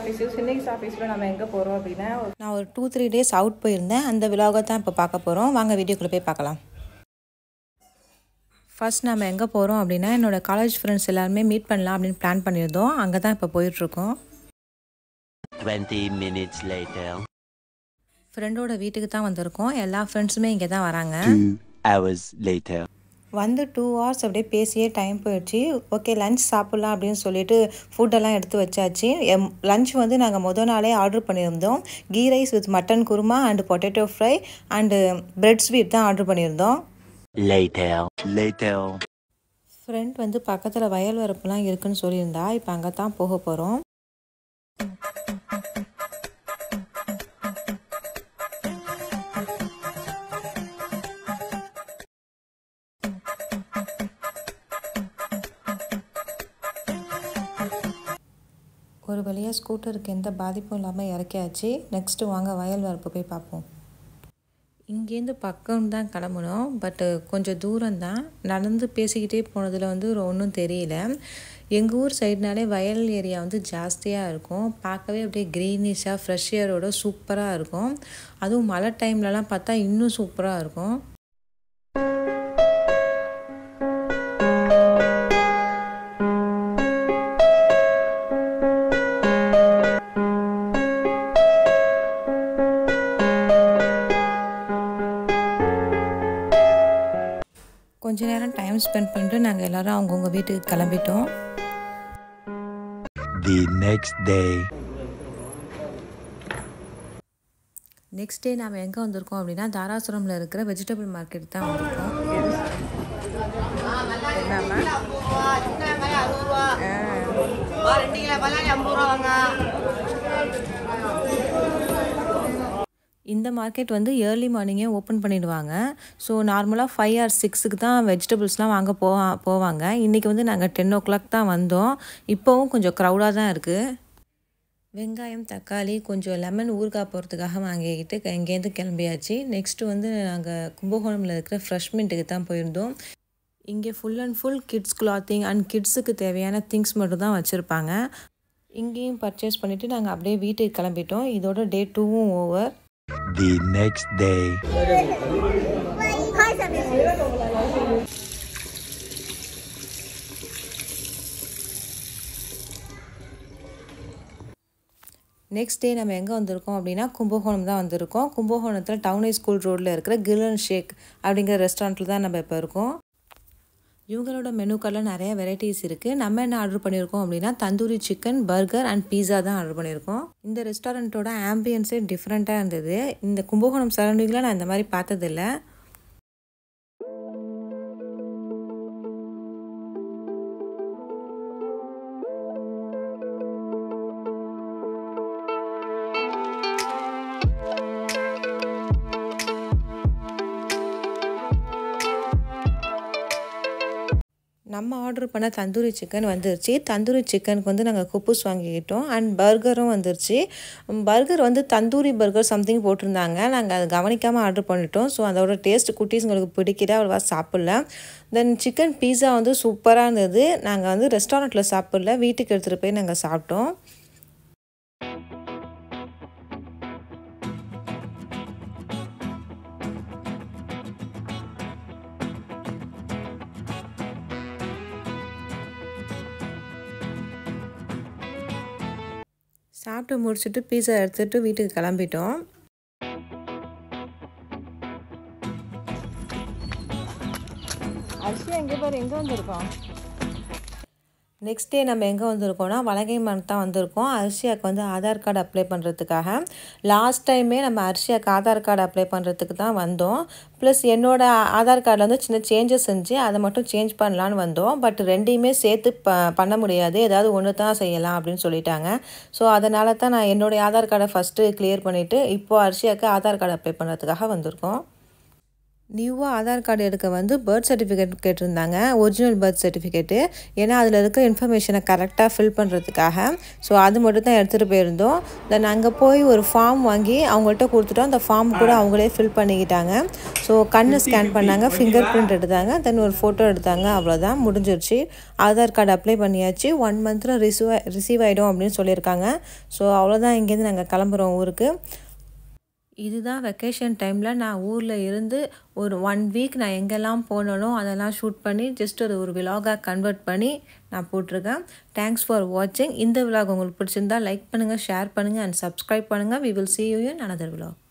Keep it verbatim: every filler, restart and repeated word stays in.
Office சின்னகிஸ் ஆஃபீஸில் நம்ம எங்கே போகிறோம் அப்படின்னா நான் ஒரு டூ த்ரீ டேஸ் அவுட் போயிருந்தேன். அந்த விலாகை தான் இப்போ பார்க்க போகிறோம். வாங்க வீடியோக்குள்ளே போய் பார்க்கலாம். ஃபர்ஸ்ட் நம்ம எங்கே போகிறோம் அப்படின்னா என்னோடய காலேஜ் ஃப்ரெண்ட்ஸ் எல்லாருமே மீட் பண்ணலாம் அப்படின்னு பிளான் பண்ணியிருந்தோம். அங்கே தான் இப்போ போயிட்டுருக்கோம். twenty minutes later. ஃப்ரெண்டோட வீட்டுக்கு தான் வந்திருக்கோம். எல்லா ஃப்ரெண்ட்ஸுமே இங்கே தான் வராங்க. two hours later. வந்து டூ ஹவர்ஸ் அப்படியே பேசியே டைம் போயிடுச்சு. ஓகே லஞ்ச் சாப்பிட்லாம் அப்படின்னு சொல்லிட்டு ஃபுட்டெல்லாம் எடுத்து வச்சாச்சு. எம் லஞ்ச் வந்து நாங்கள் மொதல் நாளே ஆர்டர் பண்ணியிருந்தோம். Ghee rice with mutton kurma and potato fry and bread sweet தான் ஆர்டர் பண்ணியிருந்தோம். Later. Later. ஃப்ரெண்ட் வந்து பக்கத்தில் வயல் வரப்புலாம் இருக்குன்னு சொல்லியிருந்தா. இப்போ அங்கே தான் போக போகிறோம். ஒரு வழியாக ஸ்கூட்டருக்கு எந்த பாதிப்பும் இல்லாமல் இறக்கியாச்சு. நெக்ஸ்ட்டு வாங்க வயல் வரப்பு போய் பார்ப்போம். இங்கேருந்து பக்கம் தான் கிளம்பணும். பட்டு கொஞ்சம் தூரம்தான். நடந்து பேசிக்கிட்டே போனதில் வந்து ஒன்றும் தெரியல. எங்கள் ஊர் சைடுனாலே வயல் ஏரியா வந்து ஜாஸ்தியாக இருக்கும். பார்க்கவே அப்படியே க்ரீனிஷாக ஃப்ரெஷ் ஏரோட சூப்பராக இருக்கும். அதுவும் மழை டைம்லலாம் பார்த்தா இன்னும் சூப்பராக இருக்கும். கொஞ்ச நேரம் டைம் ஸ்பெண்ட் பண்ணிட்டு நாங்கள் எல்லோரும் அவங்கவுங்க வீட்டுக்கு கிளம்பிட்டோம். The next day. Next day நாம் எங்கே வந்திருக்கோம் அப்படின்னா தாராசுரமில் இருக்கிற வெஜிடபிள் மார்க்கெட் தான் வந்திருக்கோம். இந்த மார்க்கெட் வந்து ஏர்லி மார்னிங்கே ஓப்பன் பண்ணிடுவாங்க. ஸோ நார்மலாக ஃபைவ் ஆர் சிக்ஸுக்கு தான் வெஜிடபிள்ஸ்லாம் வாங்க போவா போவாங்க இன்றைக்கி வந்து நாங்கள் டென் ஓ கிளாக் தான் வந்தோம். இப்போவும் கொஞ்சம் க்ரௌடாக தான் இருக்குது. வெங்காயம் தக்காளி கொஞ்சம் லெமன் ஊறுகாய் போகிறதுக்காக வாங்கிக்கிட்டு இங்கேருந்து கிளம்பியாச்சு. நெக்ஸ்ட்டு வந்து நாங்கள் கும்பகோணமில் இருக்கிற ஃப்ரெஷ் மின்ட்டுக்கு தான் போயிருந்தோம். இங்கே full and full kids clothing and கிட்ஸுக்கு தேவையான திங்ஸ் மட்டும் தான் வச்சுருப்பாங்க. இங்கேயும் பர்ச்சேஸ் பண்ணிவிட்டு நாங்கள் அப்படியே வீட்டுக்கு கிளம்பிட்டோம். இதோட டே டூவும் over. The next day. Next day நம்ம எங்கே வந்திருக்கோம் அப்படின்னா கும்பகோணம் தான் வந்திருக்கோம். கும்பகோணத்தில் டவுன் ஹை ஸ்கூல் ரோடில் இருக்கிற கிரில் அண்ட் ஷேக் அப்படிங்கிற ரெஸ்டாரண்ட்டில் தான் நம்ம இப்போ இருக்கோம். இவங்களோட மெனு கார்டில் நிறைய வெரைட்டிஸ் இருக்குது. நம்ம என்ன ஆர்டர் பண்ணியிருக்கோம் அப்படின்னா tandoori chicken, burger and pizza தான் ஆர்டர் பண்ணியிருக்கோம். இந்த ரெஸ்டாரண்ட்டோட ஆம்பியன்ஸே டிஃப்ரெண்ட்டாக இருந்தது. இந்த கும்பகோணம் சரௌண்டிங்கில் நான் இந்த மாதிரி பார்த்ததில்லை. நம்ம ஆர்டர் பண்ண தந்தூரி சிக்கன் வந்துருச்சு. தந்தூரி சிக்கனுக்கு வந்து நாங்கள் குப்பூஸ் வாங்கிக்கிட்டோம். அண்ட் பர்கரும் வந்துருச்சு. பர்கர் வந்து தந்தூரி பர்கர் சம்திங் போட்டிருந்தாங்க. நாங்கள் அதை கவனிக்காமல் ஆர்டர் பண்ணிட்டோம். ஸோ அதோட டேஸ்ட் குட்டீஸுங்களுக்கு பிடிக்கிற அவ்வளோவா சாப்பிடல. தென் சிக்கன் பீஸா வந்து சூப்பராக இருந்தது. நாங்கள் வந்து ரெஸ்டாரண்ட்டில் சாப்பிடல, வீட்டுக்கு எடுத்துகிட்டு போய் நாங்கள் சாப்பிட்டோம். சாப்பிட்டு முடிச்சுட்டு பீஸா எடுத்துகிட்டு வீட்டுக்கு கிளம்பிட்டோம். அரிசி எங்கே பாரு எங்கே வந்திருக்கோம். நெக்ஸ்ட் டே நம்ம எங்கே வந்திருக்கோம்னா வலங்கைமான் தான் வந்திருக்கோம். அரிசியாவுக்கு வந்து ஆதார் கார்டு அப்ளை பண்ணுறதுக்காக. லாஸ்ட் டைமே நம்ம அரிசியாவுக்கு ஆதார் கார்டு அப்ளை பண்ணுறதுக்கு தான் வந்தோம். ப்ளஸ் என்னோடய ஆதார் கார்டில் வந்து சின்ன சேஞ்சஸ் செஞ்சு அதை மட்டும் சேஞ்ச் பண்ணலான்னு வந்தோம். பட் ரெண்டையுமே சேர்த்து ப பண்ண முடியாது, ஏதாவது ஒன்று தான் செய்யலாம் அப்படின்னு சொல்லிட்டாங்க. ஸோ அதனால தான் நான் என்னுடைய ஆதார் கார்டை ஃபஸ்ட்டு கிளியர் பண்ணிவிட்டு இப்போது அரிசியாவுக்கு ஆதார் கார்டு அப்ளை பண்ணுறதுக்காக வந்திருக்கோம். நியூவாக ஆதார் கார்டு எடுக்க வந்து பர்த் சர்டிஃபிகேட் கேட்டிருந்தாங்க, ஒரிஜினல் பர்த் சர்டிஃபிகேட்டு. ஏன்னா அதில் இருக்க இன்ஃபர்மேஷனை கரெக்டாக ஃபில் பண்ணுறதுக்காக. ஸோ அது மட்டும் தான் எடுத்துகிட்டு போயிருந்தோம். தென் அங்கே போய் ஒரு ஃபார்ம் வாங்கி அவங்கள்ட்ட கொடுத்துட்டோம். அந்த ஃபார்ம் கூட அவங்களே ஃபில் பண்ணிக்கிட்டாங்க. ஸோ கண்ணு ஸ்கேன் பண்ணாங்க, ஃபிங்கர் பிரிண்ட் எடுத்தாங்க, தென் ஒரு ஃபோட்டோ எடுத்தாங்க. அவ்வளோதான், முடிஞ்சிருச்சு. ஆதார் கார்டு அப்ளை பண்ணியாச்சு. ஒன் மந்தில் ரிசீவ் ரிசீவ் ஆகிடும் அப்படின்னு சொல்லியிருக்காங்க. ஸோ அவ்வளோதான், இங்கேருந்து நாங்கள் கிளம்புறோம் ஊருக்கு. இதுதான் வெக்கேஷன் டைமில் நான் ஊரில் இருந்து ஒரு ஒன் வீக் நான் எங்கெல்லாம் போனனோ அதெல்லாம் ஷூட் பண்ணி ஜஸ்ட் ஒரு ஒரு விலாகாக கன்வெர்ட் பண்ணி நான் போட்டிருக்கேன். தேங்க்ஸ் ஃபார் வாட்சிங். இந்த விலாக் உங்களுக்கு பிடிச்சிருந்தா லைக் பண்ணுங்கள், ஷேர் பண்ணுங்கள் அண்ட் சப்ஸ்கிரைப் பண்ணுங்கள். We will see you in another vlog.